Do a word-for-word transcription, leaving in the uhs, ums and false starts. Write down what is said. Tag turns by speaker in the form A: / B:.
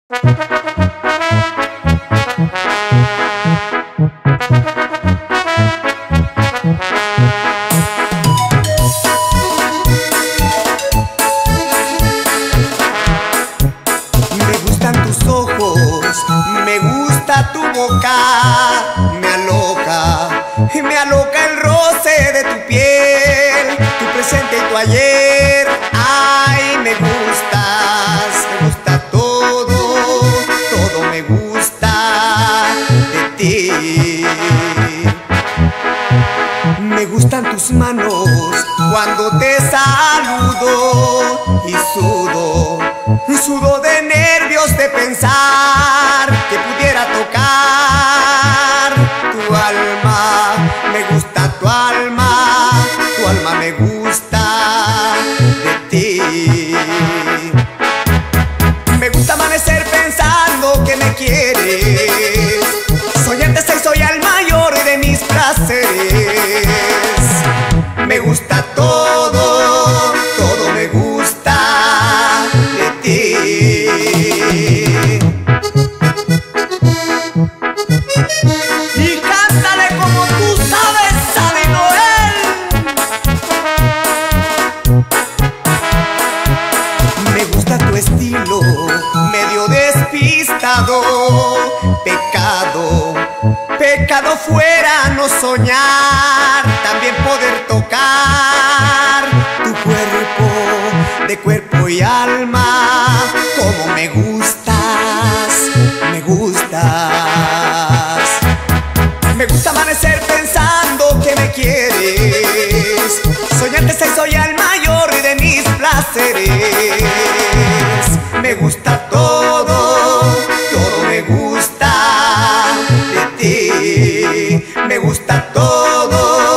A: Me gustan tus ojos, me gusta tu boca, me aloca, me aloca el roce de tu piel, tu presente y tu ayer. Ay, me gustas, me gusta todo, todo me gusta de ti. Me gustan tus manos cuando te saludo y sudo, sudo de nervios de pensar que pudiera tocar tu alma. Me gusta tu alma, tu alma me gusta de ti. Me gusta amanecer pensando que me quieres, soy el deseo y soy el mayor de mis placeres. Me gusta todo, todo me gusta de ti. Y cántale como tú sabes, Sandy Noel. Me gusta tu estilo, medio despistado. Pecado, pecado fuera no soñar, también poder tocar tu cuerpo, de cuerpo y alma. Como me gustas, me gustas. Me gusta amanecer pensando que me quieres, soñarte si soy el mayor de mis placeres. Me gusta todo, todo me gusta de ti. Me gusta todo.